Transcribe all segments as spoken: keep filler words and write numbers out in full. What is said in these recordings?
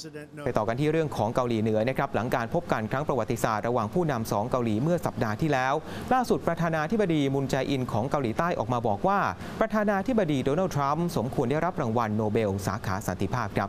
ไปต่อกันที่เรื่องของเกาหลีเหนือนะครับหลังการพบกันครั้งประวัติศาสตร์ระหว่างผู้นำสองเกาหลีเมื่อสัปดาห์ที่แล้วล่าสุดประธานาธิบดีมุนแจอินของเกาหลีใต้ออกมาบอกว่าประธานาธิบดีโดนัลด์ทรัมป์สมควรได้รับรางวัลโนเบลสาขาสันติภาพครับ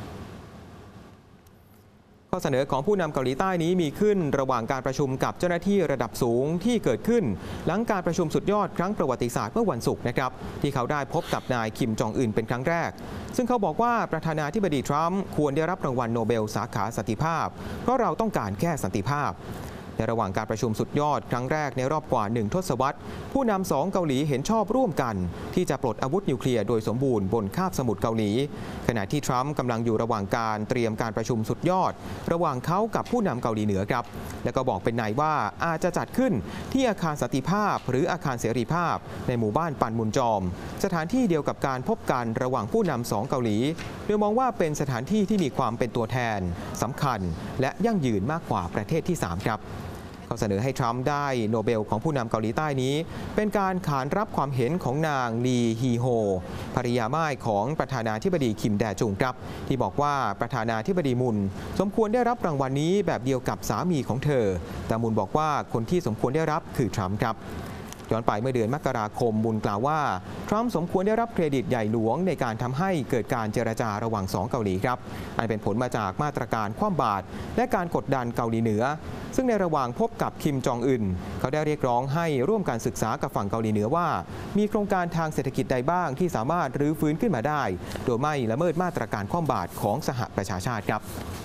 ข้อเสนอของผู้นำเกาหลีใต้นี้มีขึ้นระหว่างการประชุมกับเจ้าหน้าที่ระดับสูงที่เกิดขึ้นหลังการประชุมสุดยอดครั้งประวัติศาสตร์เมื่อวันศุกร์นะครับที่เขาได้พบกับนายคิมจองอึนเป็นครั้งแรกซึ่งเขาบอกว่าประธานาธิบดีทรัมป์ควรได้รับรางวัลโนเบลสาขาสันติภาพเพราะเราต้องการแค่สันติภาพในระหว่างการประชุมสุดยอดครั้งแรกในรอบกว่าหนึ่งทศวรรษผู้นำสองเกาหลีเห็นชอบร่วมกันที่จะปลดอาวุธนิวเคลียร์โดยสมบูรณ์บนคาบสมุทรเกาหลีขณะที่ทรัมป์กำลังอยู่ระหว่างการเตรียมการประชุมสุดยอดระหว่างเขากับผู้นำเกาหลีเหนือครับและก็บอกเป็นในว่าอาจจะจัดขึ้นที่อาคารสันติภาพหรืออาคารเสรีภาพในหมู่บ้านปันมุนจอมสถานที่เดียวกับการพบกันระหว่างผู้นำสองเกาหลีโดยมองว่าเป็นสถานที่ที่มีความเป็นตัวแทนสำคัญและยั่งยืนมากกว่าประเทศที่สามครับเขาเสนอให้ทรัมป์ได้โนเบลของผู้นำเกาหลีใต้นี้เป็นการขานรับความเห็นของนางลีฮีโฮภริยาม่ายของประธานาธิบดีคิมแดจุงครับที่บอกว่าประธานาธิบดีมุนสมควรได้รับรางวัลนี้แบบเดียวกับสามีของเธอแต่มุนบอกว่าคนที่สมควรได้รับคือทรัมป์ครับย้อนไปเมื่อเดือนมกราคมมุนกล่าวว่าทรัมป์สมควรได้รับเครดิตใหญ่หลวงในการทำให้เกิดการเจรจาระหว่างสองเกาหลีครับอันเป็นผลมาจากมาตรการคว่ำบาตรและการกดดันเกาหลีเหนือซึ่งในระหว่างพบกับคิมจองอึนเขาได้เรียกร้องให้ร่วมการศึกษากับฝั่งเกาหลีเหนือว่ามีโครงการทางเศรษฐกิจใดบ้างที่สามารถรื้อฟื้นขึ้นมาได้โดยไม่ละเมิดมาตรการคว่ำบาตรของสหประชาชาติครับ